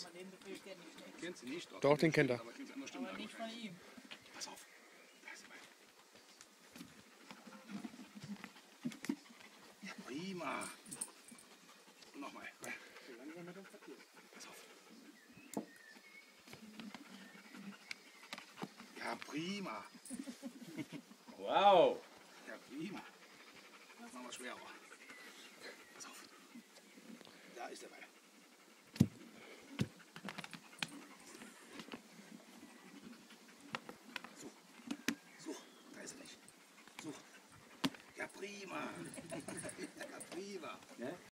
Den Befehl kenne ich nicht. Kennst du nicht? Doch, den kennt er. Aber klingt anders stimmt Aber nicht von ihm. Pass auf. Da ist er bei. Ja, prima. Und nochmal. So langsam mit dem Papier. Pass auf. Ja, prima. Wow! Ja, prima. Das machen wir schwerer. Pass auf. Da ist der Ball. So. So, da ist er nicht. So. Ja, prima. Ja, prima. Ne?